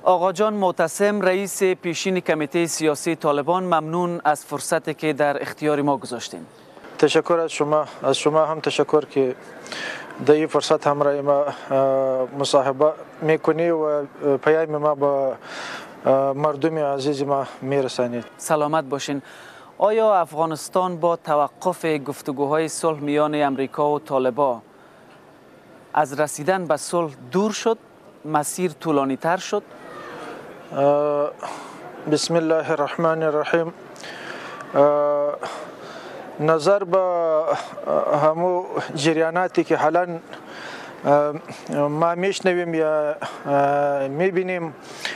آقا جان معتصم رئیس پیشین کمیته سیاسی طالبان، ممنون از فرصتی که در اختیار ما گذاشتین. تشکر از شما هم تشکر که در این فرصت همراه ما مصاحبه میکنی و پیام ما با مردم عزیز ما میرسانید. سلامت باشین. آیا افغانستان با توقف گفتگوهای صلح میان امریکا و طالبان از رسیدن به صلح دور شد؟ مسیر طولانی تر شد؟ بسم الله الرحمن الرحیم. نظر به همو جریاناتی که حالا ما میشنویم یا میبینیم،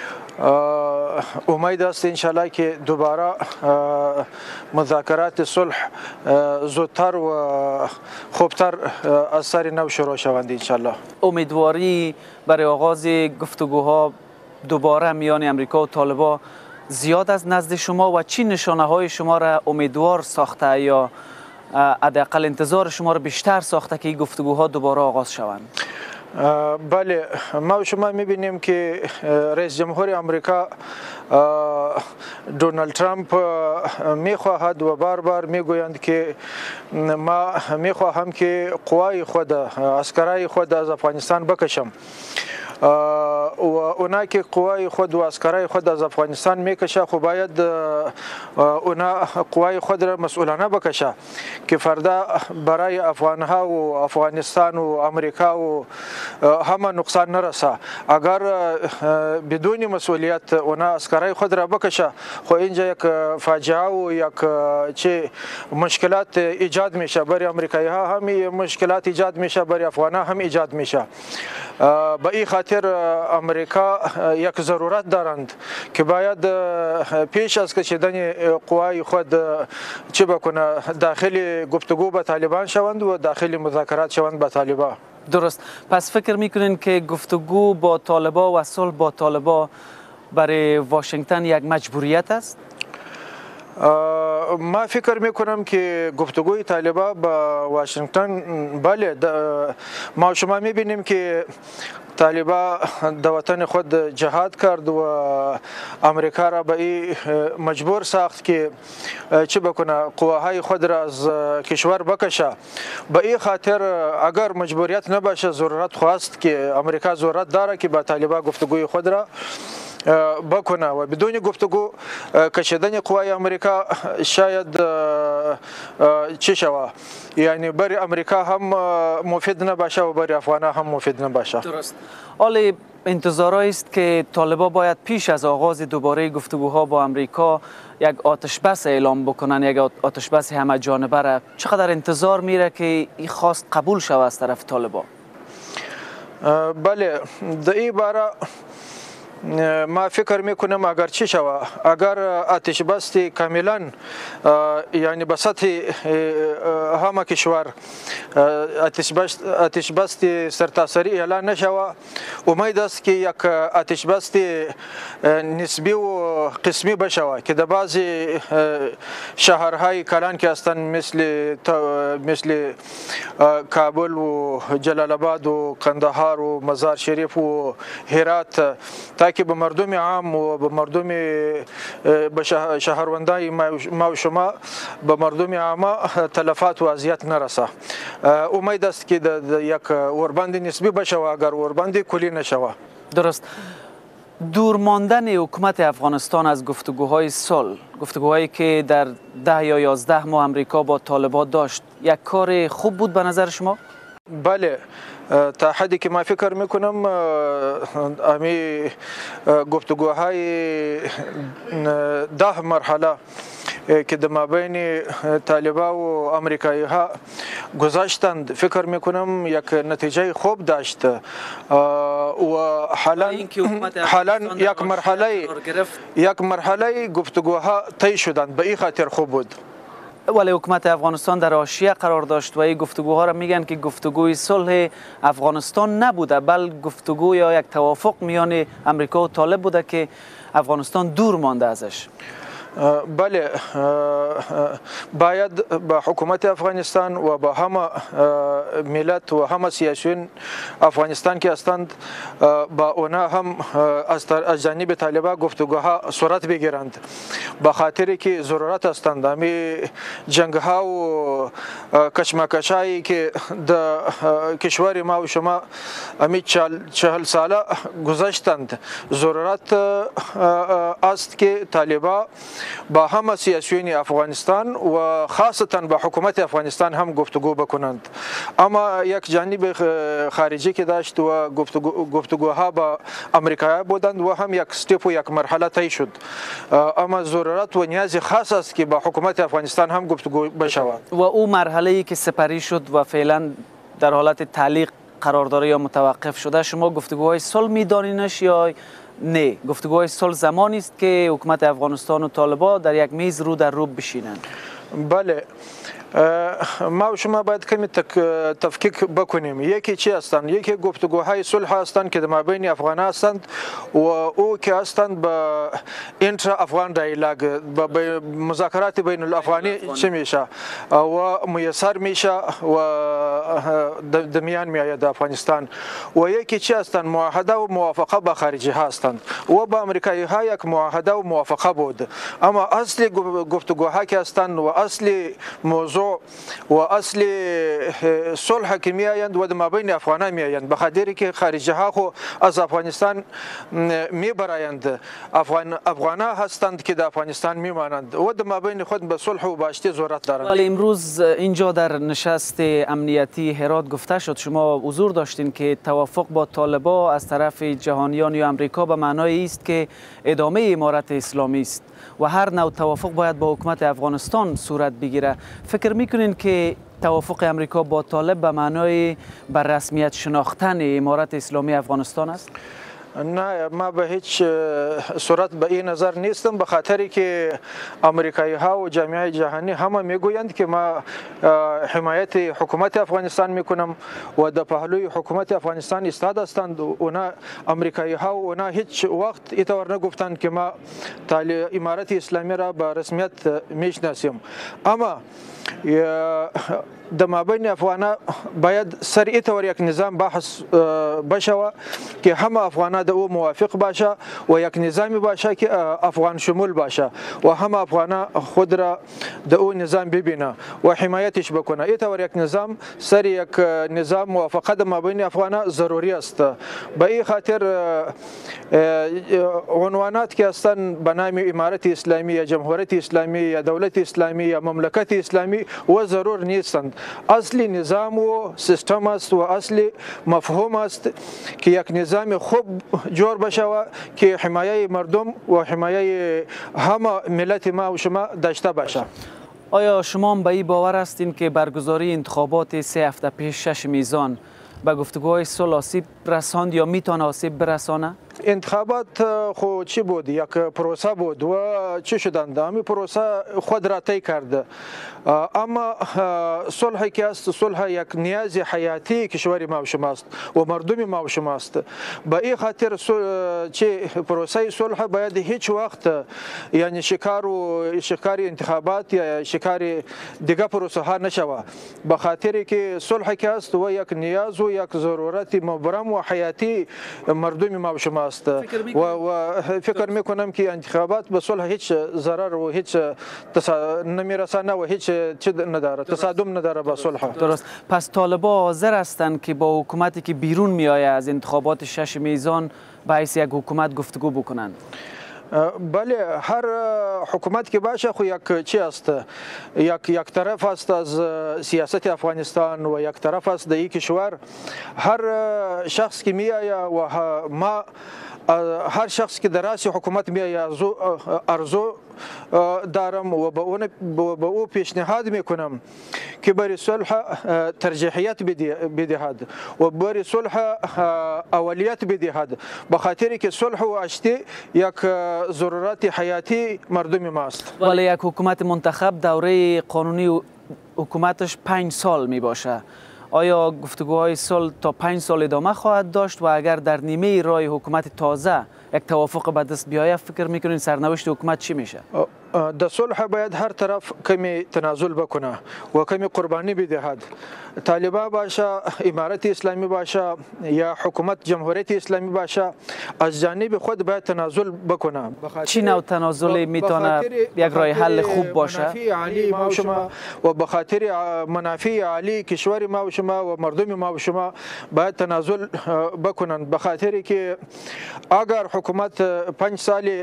امید است انشالله که دوباره مذاکرات صلح زودتر و خوبتر از سر نو شروع شوند انشالله. امیدواری برای آغاز گفتگوها دوباره میان امریکا و طالبان زیاد از نزد شما و چی نشانه های شما را امیدوار ساخته یا حداقل انتظار شما را بیشتر ساخته که این گفتگوها دوباره آغاز شوند؟ بله، ما و شما میبینیم که رئیس جمهور امریکا دونالد ترامپ میخواهد و بار بار میگویند که ما میخواهم که قوای خود، عسکرای خود از افغانستان بکشم و اونا که قوای خود و عسکرای خود از افغانستان میکشه، خب باید اونا قوای خود را مسئولانه بکشه که فردا برای افغانها و افغانستان و امریکا و همه نقصان نرسه. اگر بدون مسئولیت اونا عسکرای خود را بکشه، خب اینجا یک فاجعه و یک چه مشکلات ایجاد میشه، برای امریکایی ها هم مشکلات ایجاد میشه، برای افغان ها هم ایجاد میشه. به این خاطر امریکا یک ضرورت دارند که باید پیش از کشیدن قوای خود چه بکنه، داخل گفتگو با طالبان شوند و داخل مذاکرات شوند با طالبان. درست. پس فکر میکنین که گفتگو با طالبان و صلح با طالبان برای واشنگتن یک مجبوریت است؟ ما فکر میکنم که گفتگوی طالبان با واشنگتن، بله، ما شما میبینیم که طالبان در وطن خود جهاد کرد و امریکا را به این مجبور ساخت که چه بکنه، قواهای خود را از کشور بکشه. به این خاطر اگر مجبوریت نباشه، ضرورت خواست که امریکا ضرورت داره که با طالبان گفتگوی خود را بکنه و بدون گفتگو کشیدن قوای امریکا شاید چی شوه، یعنی برای امریکا هم مفید نباشه و برای افغان هم مفید نباشه. درست. حالا انتظارایی است که طالبان باید پیش از آغاز دوباره گفتگوها با امریکا یک آتش بس اعلام بکنن، یک آتش بس همه جانبه را. چقدر انتظار میره که این خواست قبول شود از طرف طالبان؟ بله، در این باره ما فکر میکنم اگر چی شود، اگر آتش بس کاملا یعنی به سطح همه کشور آتش بس سرتاسری اعلان نشود، امید است که یک آتش بس نسبی و قسمی بشود که در بعضی شهرهای کلان که هستند مثل کابل و جلال آباد و قندهار و مزار شریف و هرات، که به مردم عام و به مردم به شهروندای ما و شما، به مردم عام تلفات و اذیت نرسه. امید است که یک اوربند نسبی بشه و اگر اوربند کلی نشوه. درست. دور ماندن حکومت افغانستان از گفتگوهای صلح، گفتگوهایی که در 10 یا 11 ماه امریکا با طالبان داشت، یک کار خوب بود به نظر شما؟ بله، تا حدی که ما فکر میکنم امی گفتگوهای 10 مرحله که در مابین طالبان و امریکایی ها گذاشتند، فکر میکنم یک نتیجه خوب داشت و حالا یک مرحله گفتگوها طی شدند، به این خاطر خوب بود. ولی حکومت افغانستان در حاشیه قرار داشت و این گفتگوها را میگن که گفتگوی صلح افغانستان نبوده، بل گفتگو یا یک توافق میان امریکا و طالب بوده که افغانستان دور مانده ازش. بله، باید به حکومت افغانستان و به همه ملت و همه سیاسیون افغانستان که هستند با اونا هم از جانب طالبان گفتگوها صورت بگیرند، به خاطر که ضرورت هستند. امی جنگ ها و کشمکشایی که در کشور ما و شما امی 40 ساله گذشتند، ضرورت است که طالبان با همه سیاسیون افغانستان و خاصتا با حکومت افغانستان هم گفتگو بکنند. اما یک جانب خارجی که داشت و گفتگوها با امریکا بودند و هم یک استپ و یک مرحله طی شد. اما ضرورت و نیاز خاص است که با حکومت افغانستان هم گفتگو بشود. و او مرحله ای که سپری شد و فعلا در حالت تعلیق قرار داره یا متوقف شده، شما گفتگوهای صلح میدانینش یا نه؟ گفتگوهای صلح زمانی است که حکومت افغانستان و طالبان در یک میز رو در رو بشینند. بله، ما و شما باید کمی تفکیک بکنیم. یکی چی هستند؟ یکی گفتگوهای صلح هستند که در مابین افغان هستند و او که هستند به اینترا افغان دایلاگ، به مذاکرات بین الافغانی چه میشه و میسر میشه و در میان میآید افغانستان. و یکی چی هستند؟ معاهده و موافقه با خارجی هستند و با امریکایی ها یک معاهده و موافقه بود. اما اصلی گفتگوها که هستند و اصلی موضوع و اصل صلح که میآیند و در مابین افغانان میآیند، به خاطر که خارجی ها خو از افغانستان میبرایند، افغانان هستند که در افغانستان میمانند و در مابین خود به صلح و باشتی ضرورت دارند. ولی امروز اینجا در نشست امنیتی هرات گفته شد، شما حضور داشتین که توافق با طالبان از طرف جهانیان یا امریکا به معنای است که ادامه امارت اسلامی است و هر نوع توافق باید با حکومت افغانستان صورت بگیره. فکر میکنین که توافق امریکا با طالب به معنای بر رسمیت شناختن امارت اسلامی افغانستان است؟ نه، ما به هیچ صورت به این نظر نیستم، به خاطری که امریکایی ها و جامعه جهانی همه میگویند که ما حمایت حکومت افغانستان میکنم و در پهلوی حکومت افغانستان ایستاده هستند. اونا امریکایی ها و اونا هیچ وقت اینطور نگفتند که ما امارت اسلامی را به رسمیت میشناسیم. اما در مابین افغانان باید سر اینطور یک نظام بحث بشه که همه افغانان در او موافق باشه و یک نظامی باشه که افغان شمول باشه و همه افغانان خود را در او نظام ببینه و حمایتش بکنه. اینطور یک نظام سر یک نظام موافقه در مابین افغانان ضروری است. به این خاطر عنوانات که هستند به نام امارت اسلامی یا جمهوریت اسلامی یا دولت اسلامی یا مملکت اسلامی و ضرور نیستند. اصلی نظام و سیستم است و اصلی مفهوم است که یک نظام خوب جور بشه و که حمایه مردم و حمایه همه ملت ما و شما داشته باشه. آیا شما هم به این باور هستین که برگزاری انتخابات 3 هفته پیش 6 میزان به گفتگوهای صلح آسیب رساند یا میتونه آسیب برسانه؟ انتخابات خو چی بود؟ یک پروسه بود و چی شدند؟ همین پروسه خود را طی کرد. اما صلحی که است، صلح یک نیاز حیاتی کشور ما و شماست و مردم ما و شماست. به این خاطر چه پروسه صلح باید هیچ وقت یعنی شکار انتخابات یا شکار دیگه پروسه ها نشوه، به خاطر که صلح که است و یک نیاز و یک ضرورت مبرم و حیاتی مردم ما و شماست. و فکر میکنم که انتخابات به صلح هیچ ضرر و هیچ نمیرسانه و هیچ چیز نداره، تصادم نداره با صلح. درست. پس طالبان حاضر هستند که با حکومتی که بیرون میآید از انتخابات 6 میزان به حیث یک حکومت گفتگو بکنند؟ بله، هر حکومت که باشه خو یک چی است، یک طرف است از سیاست افغانستان و یک طرف است در این کشور. هر شخص که میآید و ما هر شخص که در راس حکومت میآید ارزو دارم و به او پیشنهاد میکنم که برای صلح ترجیحیت بدهد و برای صلح اولیت بدهد، به خاطری که صلح و آشتی یک ضرورت حیاتی مردم ماست. ولی یک حکومت منتخب دوره قانونی حکومتش 5 سال می باشه. آیا گفتگوهای صلح تا 5 سال ادامه خواهد داشت و اگر در نیمه راه حکومت تازه یک توافق به دست بیاید، فکر میکنین سرنوشت حکومت چی میشه؟ د صلح باید هر طرف کمی تنازل بکنه و کمی قربانی بدهد. طالبان باشه، امارت اسلامی باشه یا حکومت جمهوریت اسلامی باشه، از جانب خود باید تنازل بکنه. چی نوع تنازلی میتونه یک راه حل خوب باشه؟ عالی ما و شما و به خاطر منافع عالی کشور ما و شما و مردم ما و شما باید تنازل بکنند، به خاطر که اگر حکومت 5 سال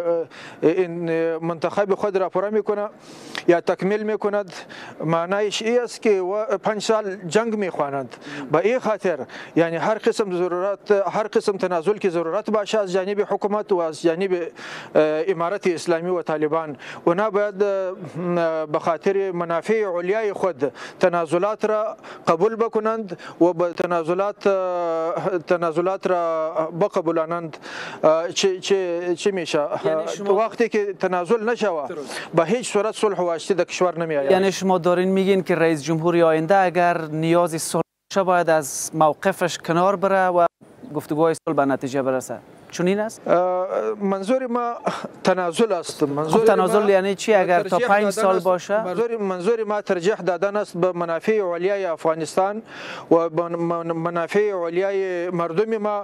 منتخب خود را پوره میکنه یا تکمیل میکند، معنایش این است که 5 سال جنگ میخوانند. به این خاطر یعنی هر قسم تنازل که ضرورت باشه از جانب حکومت و از جانب امارت اسلامی و طالبان، اونا باید به خاطر منافع علیای خود تنازلات را قبول بکنند و به تنازلات را بقبولانند. چی میشه؟ وقتی که تنازل نشوه به هیچ صورت صلح و آشتی در کشور نمیآید. یعنی شما دارین میگین که رئیس جمهوری آینده اگر نیازی صلح باشه باید از موقفش کنار بره و گفتگوهای صلح به نتیجه برسه، چنین است؟ منظور ما تنازل است. خب تنازل یعنی چی اگر تا 5 سال باشه؟ منظور ما ترجیح دادن است به منافع علیای افغانستان و منافع علیای مردم ما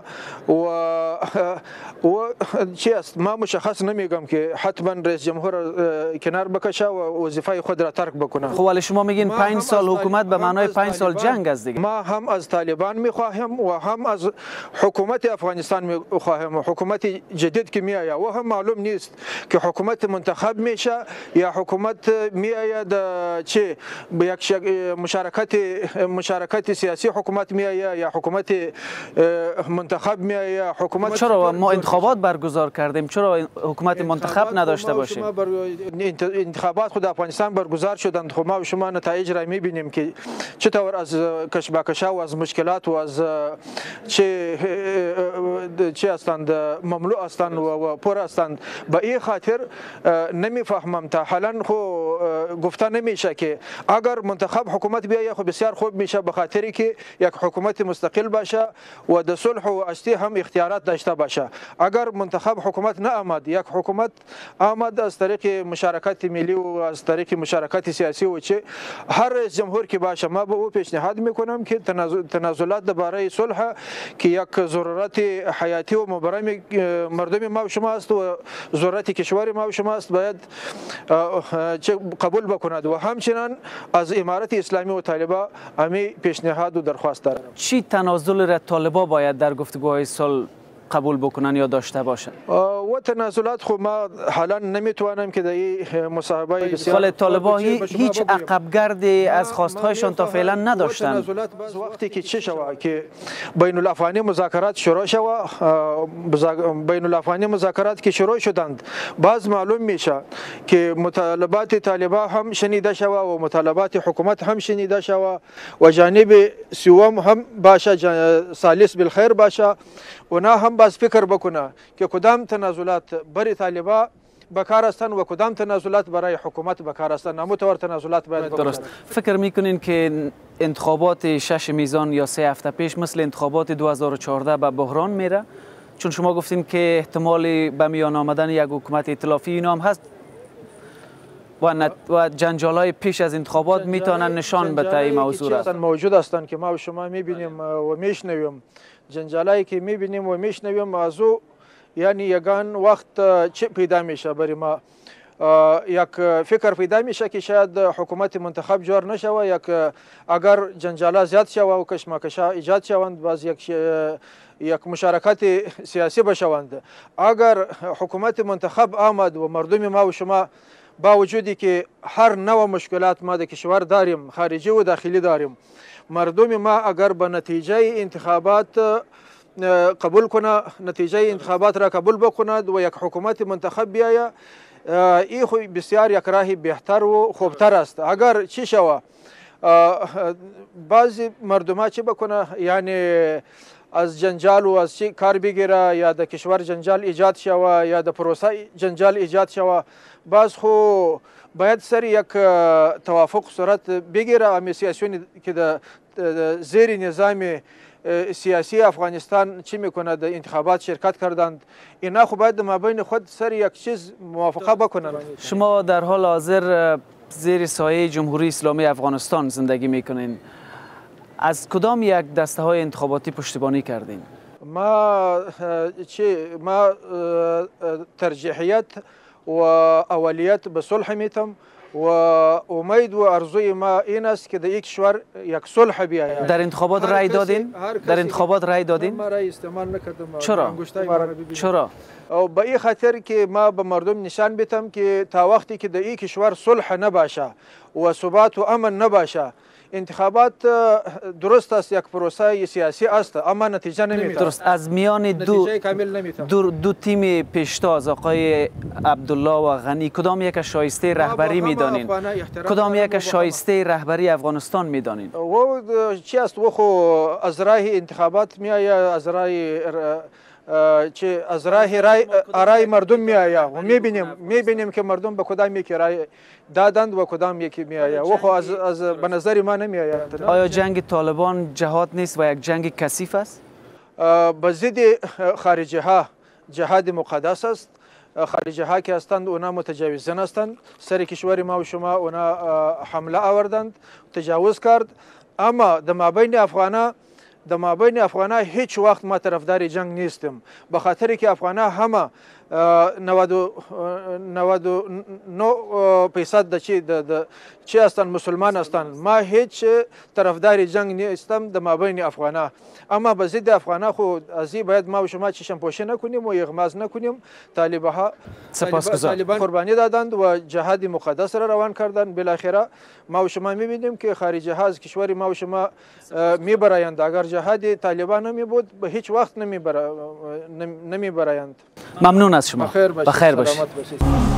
و چی است. ما مشخص نمیگم که حتما رئیس جمهور کنار بکشه و وظیفه خود را ترک بکنه. خب ولی شما میگین 5 سال حکومت به معنای 5 سال جنگ است دیگه. ما هم از طالبان میخواهیم و هم از حکومت افغانستان میخواهیم. حکومت جدید که می آید و هم معلوم نیست که حکومت منتخب میشه یا حکومت می آید چه به یک مشارکت سیاسی حکومت می آید یا حکومت منتخب می آید. حکومت چرا ما انتخابات برگزار کردیم، چرا حکومت منتخب نداشته باشیم؟ انتخابات خود افغانستان برگزار شدند، خب ما و شما نتایج را می بینیم که چطور از کشمکش‌ها و از مشکلات و از چه هستند مملو هستند و پر هستند. به این خاطر نمیفهمم تا حالا خو گفته نمیشه که اگر منتخب حکومت بیاید خو بسیار خوب میشه، به خاطری که یک حکومت مستقل باشه و د صلح و آشتی هم اختیارات داشته باشه. اگر منتخب حکومت نه آمد، یک حکومت آمد از طریق مشارکت ملی و از طریق مشارکت سیاسی و چه هر رئیس جمهور که باشه، ما به او پیشنهاد میکنم که تنازلات درباره صلح که یک ضرورت حیاتی و مبرم مردم ما و شما است و ضرورت کشور ما و شما است، باید قبول بکند و همچنان از امارت اسلامی و طالبان امی پیشنهاد و درخواست دارم. چی تنازل را طالبان باید در گفتگوهای صلح قبول بکنن یا داشته باشن؟ و تنازلات خو ما حالا نمیتوانم که در این مصاحبه بسیار طالبان هیچ عقبگردی از خواستهایشان تا فعلا نداشتن. تنازلات وقتی که چه شوه که بین الافغانی مذاکرات شروع شوه، بین الافغانی مذاکرات که شروع شدند، باز معلوم میشه که مطالبات طالبان هم شنیده شوه و مطالبات حکومت هم شنیده شوه و جانب سوم هم باشه، ثالث بالخیر باشه، اونا هم باز فکر بکنه که کدام تنازلات برای طالبان بکار هستند و کدام تنازلات برای حکومت بکار هستند. نامتوار تنازلات باید بکنه. درست. فکر میکنین که انتخابات 6 میزان یا 3 هفته پیش مثل انتخابات 2014 به بحران میره؟ چون شما گفتین که احتمال به میان آمدن یک حکومت ائتلافی اینا هم هست و جنجال‌های پیش از انتخابات میتونن نشان بده این موضوع را. موجود هستند که ما و شما میبینیم و میشنویم. جنجالایی که میبینیم و میشنویم از او یعنی یگان وقت چه پیدا میشه برای ما، یک فکر پیدا میشه که شاید حکومت منتخب جور نشوه، اگر جنجالا زیاد شوه و کشمکشا ایجاد شوند، باز یک مشارکت سیاسی بشوند. اگر حکومت منتخب آمد و مردم ما و شما با وجودی که هر نوع مشکلات ما در کشور داریم، خارجی و داخلی داریم، مردم ما اگر به نتیجه انتخابات قبول کنه، نتیجه انتخابات را قبول بکند و یک حکومت منتخب بیاید، این خو بسیار یک راه بهتر و خوبتر است. اگر چی شوه بعضی مردم ها چی بکنه، یعنی از جنجال و از چی کار بگیره یا در کشور جنجال ایجاد شوه یا در پروسه جنجال ایجاد شوه، باز خو باید سر یک توافق صورت بگیره. امی سیاسیون که در زیر نظام سیاسی افغانستان چی میکنه در انتخابات شرکت کردند، اینا خب باید ما بین خود سر یک چیز موافقه بکنند. شما در حال حاضر زیر سایه جمهوری اسلامی افغانستان زندگی میکنین. از کدام یک دسته های انتخاباتی پشتیبانی کردین؟ ما ترجیحیت و اولیت به صلح میتم و امید و ارزوی ما این است که در یک کشور یک صلح بیاید. در انتخابات رای دادین؟ در انتخابات رای دادین؟ ما رای استعمال نکردم. چرا؟ او به این خاطر که ما به مردم نشان بدم که تا وقتی که در این کشور صلح نباشه و ثبات و امن نباشه، انتخابات درست است، یک پروسه سیاسی است اما نتیجه نمیده. درست. از میان دو تیم پیشتاز آقای عبدالله و غنی کدام یک شایسته رهبری میدانین؟ کدام یک شایسته رهبری افغانستان میدانین؟ و چی است و خو از راه انتخابات میآید، از راه رای مردم میآید و میبینیم که مردم به کدام یکی رای دادند و کدام یکی میآید و خو از به نظر ما نمیآید. آیا جنگ طالبان جهاد نیست و یک جنگ کثیف است؟ به ضد خارجی ها جهاد مقدس است. خارجی ها که هستند اونا متجاوزین هستند، سر کشور ما و شما اونا حمله آوردند، تجاوز کرد. اما در مابین افغانا هیچ وقت ما طرفدار جنگ نیستیم، به خاطر که افغانا همه 99% چی هستند مسلمان هستند. ما هیچ طرفدار جنگ نیستم در مابین افغانا، اما به ضد افغانا خود از این باید ما و شما چشم پوشی نکنیم و اغماز نکنیم. طالبان قربانی دادند و جهاد مقدس را روان کردند. بالاخره ما و شما میبینیم که خارجی ها از کشور ما و شما میبرایند. اگر جهاد طالبان نمی بود به هیچ وقت نمیبرایند. ممنون از شما. بخیر باشید.